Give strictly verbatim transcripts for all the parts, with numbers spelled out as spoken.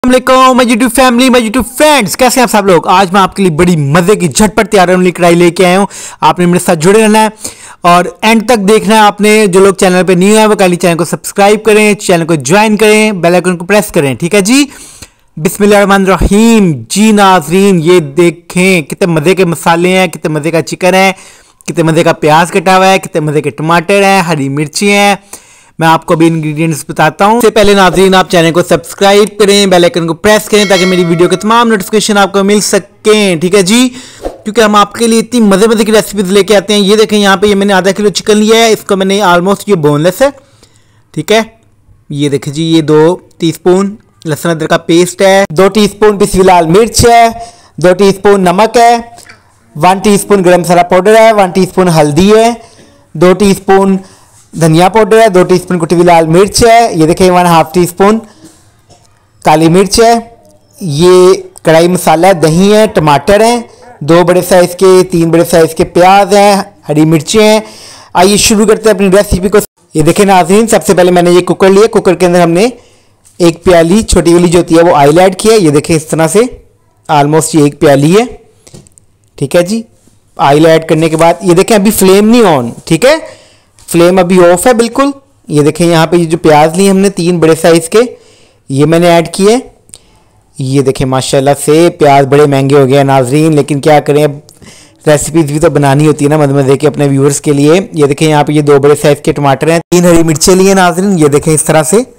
अस्सलामुअलैकुम my YouTube family, my YouTube friends, कैसे हैं आप सब लोग। आज मैं आपके लिए बड़ी मजे की झटपट तैयार वाली कढ़ाई लेके आया हूँ। आपने मेरे साथ जुड़े रहना है और एंड तक देखना है। आपने जो लोग चैनल पे न्यू है वो काइंडली चैनल को सब्सक्राइब करें, चैनल को ज्वाइन करें, बेल आइकन को प्रेस करें, ठीक है जी। बिस्मिल्लाहिर्रहमानिर्रहीम जी नाज़रीन, ये देखें कितने मजे के मसाले हैं, कितने मजे का चिकन है, कितने मजे का प्याज कटा हुआ है, कितने मजे के टमाटर हैं, हरी मिर्ची हैं। मैं आपको भी इंग्रेडिएंट्स बताता हूं। सबसे पहले नाज़रीन आप चैनल को सब्सक्राइब करें, बेल आइकन को प्रेस करें ताकि मेरी वीडियो के तमाम नोटिफिकेशन आपको मिल सकें, ठीक है जी। क्योंकि हम आपके लिए इतनी मजे मजे की रेसिपीज लेके आते हैं। ये देखें यहाँ पे ये मैंने आधा किलो चिकन लिया है, इसको मैंने ऑलमोस्ट ये बोनलेस है, ठीक है। ये देखें जी, ये दो टीस्पून लहसुन अदरक का पेस्ट है, दो टीस्पून पिसी हुई लाल मिर्च है, दो टीस्पून नमक है, one teaspoon garam masala powder है, वन टीस्पून हल्दी है, दो टीस्पून धनिया पाउडर है, दो टीस्पून कुटी हुई लाल मिर्च है, ये देखें वन हाफ टी स्पून काली मिर्च है, ये कढ़ाई मसाला है, दही है, टमाटर हैं, दो बड़े साइज के तीन बड़े साइज के प्याज हैं, हरी मिर्चें हैं। आइए शुरू करते हैं अपनी रेसिपी को। ये देखें नाज़रीन, सबसे पहले मैंने ये कुकर लिया, कुकर के अंदर हमने एक प्याली छोटी वाली जो होती है वो ऑयल ऐड किया। ये देखें इस तरह से ऑलमोस्ट ये एक प्याली है, ठीक है जी। ऑयल ऐड करने के बाद ये देखें अभी फ्लेम नहीं ऑन, ठीक है, फ्लेम अभी ऑफ है बिल्कुल। ये देखें यहाँ पे ये जो प्याज लिए हमने तीन बड़े साइज के, ये मैंने ऐड किए। ये देखें माशाल्लाह से प्याज बड़े महंगे हो गए हैं नाज़रीन, लेकिन क्या करें, अब रेसिपीज भी तो बनानी होती है ना मज़े मज़े के अपने व्यूअर्स के लिए। ये देखें यहाँ पे ये दो बड़े साइज के टमाटर हैं, तीन हरी मिर्चें लिए नाज़रीन। ये देखें इस तरह से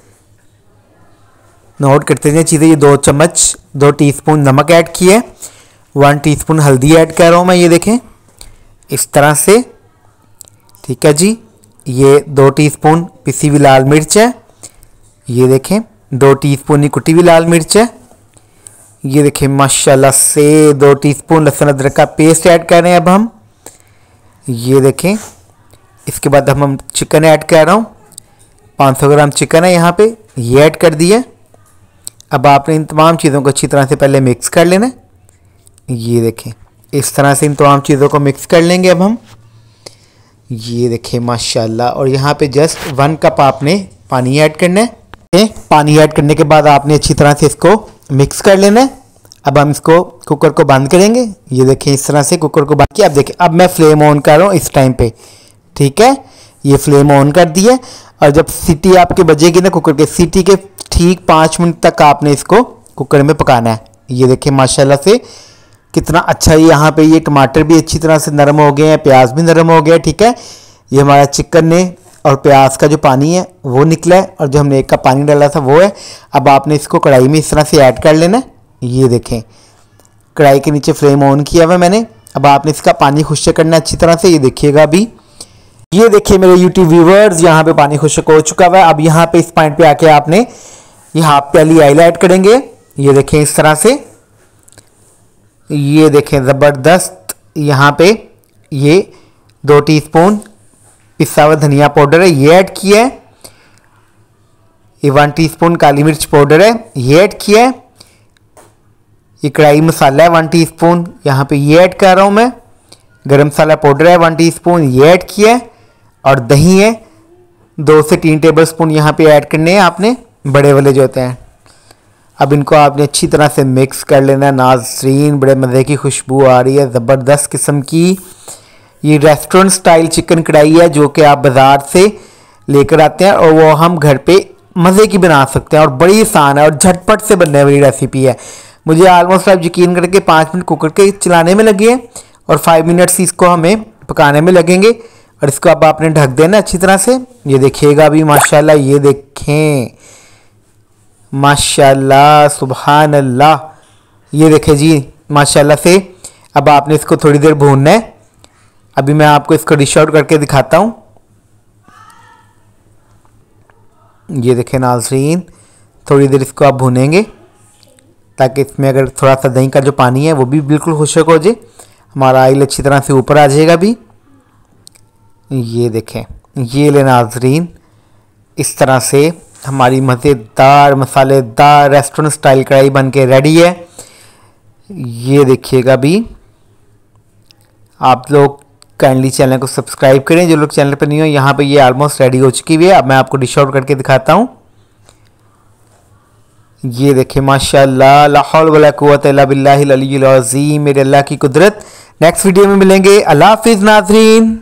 नोट करते हैं चीज़ें। ये दो चम्मच दो टीस्पून नमक ऐड किए, वन टीस्पून हल्दी ऐड कर रहा हूँ मैं, ये देखें इस तरह से, ठीक है जी। ये दो टीस्पून पिसी हुई लाल मिर्च है, ये देखें दो टीस्पून ही कुटी हुई लाल मिर्च है। ये देखें माशाल्लाह से दो टीस्पून लहसुन अदरक का पेस्ट ऐड कर रहे हैं अब हम। ये देखें इसके बाद हम हम चिकन ऐड कर रहा हूँ, पाँच सौ ग्राम चिकन है यहाँ पे, ये ऐड कर दिया। अब आपने इन तमाम चीज़ों को अच्छी तरह से पहले मिक्स कर लेना है। ये देखें इस तरह से इन तमाम चीज़ों को मिक्स कर लेंगे अब हम। ये देखें माशाल्लाह, और यहाँ पे जस्ट वन कप आपने पानी ऐड करना है। पानी ऐड करने के बाद आपने अच्छी तरह से इसको मिक्स कर लेना है। अब हम इसको कुकर को बंद करेंगे। ये देखें इस तरह से कुकर को बंद किया। अब देखें अब मैं फ्लेम ऑन कर रहा हूँ इस टाइम पे, ठीक है। ये फ्लेम ऑन कर दिया और जब सीटी आपके बजेगी ना कुकर के, सीटी के ठीक पाँच मिनट तक आपने इसको कुकर में पकाना है। ये देखें माशाल्लाह से कितना अच्छा है। यहाँ पे ये टमाटर भी अच्छी तरह से नरम हो गए हैं, प्याज भी नरम हो गया, ठीक है। ये हमारा चिकन ने और प्याज का जो पानी है वो निकला है और जो हमने एक कप पानी डाला था वो है। अब आपने इसको कढ़ाई में इस तरह से ऐड कर लेना है। ये देखें कढ़ाई के नीचे फ्लेम ऑन किया हुआ मैंने। अब आपने इसका पानी खुश्क करना है अच्छी तरह से। ये देखिएगा अभी, ये देखिए मेरे यूट्यूब व्यूवर्स, यहाँ पे पानी खुश्क हो चुका हुआ है। अब यहाँ पे इस पॉइंट पे आके आपने ये हाफ प्याली ऑयल ऐड करेंगे। ये देखें इस तरह से, ये देखें ज़बरदस्त। यहाँ पे ये दो टीस्पून पिसा हुआ धनिया पाउडर है, ये ऐड किया है। ये वन टीस्पून काली मिर्च पाउडर है, ये ऐड किया है। ये कढ़ाई मसाला है वन टीस्पून, यहाँ पे ये ऐड कर रहा हूँ मैं। गरम मसाला पाउडर है वन टीस्पून, ये ऐड किया है। और दही है दो से तीन टेबल स्पून यहाँ पे ऐड करने हैं आपने, बड़े वाले जो होते हैं। अब इनको आपने अच्छी तरह से मिक्स कर लेना है नाज़रीन। बड़े मज़े की खुशबू आ रही है ज़बरदस्त किस्म की। ये रेस्टोरेंट स्टाइल चिकन कढ़ाई है जो कि आप बाज़ार से लेकर आते हैं और वो हम घर पे मज़े की बना सकते हैं और बड़ी आसान है और झटपट से बनने वाली रेसिपी है। मुझे ऑलमोस्ट आप यकीन करके पाँच मिनट कुकर के चलाने में लगे हैं और फाइव मिनट्स इसको हमें पकाने में लगेंगे। और इसको अब आपने ढक देना अच्छी तरह से। ये देखिएगा अभी माशाल्लाह, ये देखें माशाल्लाह सुभान अल्लाह। ये देखें जी माशाल्लाह से। अब आपने इसको थोड़ी देर भूनना है। अभी मैं आपको इसको डिश आउट करके दिखाता हूँ। ये देखें नाज़रीन, थोड़ी देर इसको आप भूनेंगे ताकि इसमें अगर थोड़ा सा दही का जो पानी है वो भी बिल्कुल खुश्क हो जाए, हमारा ऑयल अच्छी तरह से ऊपर आ जाएगा भी। ये देखें, ये ले नाज़रीन, इस तरह से हमारी मज़ेदार मसालेदार रेस्टोरेंट स्टाइल कढ़ाई बन के रेडी है। ये देखिएगा भी, आप लोग काइंडली चैनल को सब्सक्राइब करें जो लोग चैनल पर नहीं हो। यहाँ पे ये ऑलमोस्ट रेडी हो चुकी हुई है। अब मैं आपको डिश आउट करके दिखाता हूँ। ये देखिए माशाल्लाह, ला हौल वला कुव्वता इल्ला बिल्लाहिल अलिय्यिल अज़ीम, मेरे अल्लाह की कुदरत। नेक्स्ट वीडियो में मिलेंगे, अल्लाह हाफिज़ नाज़रीन।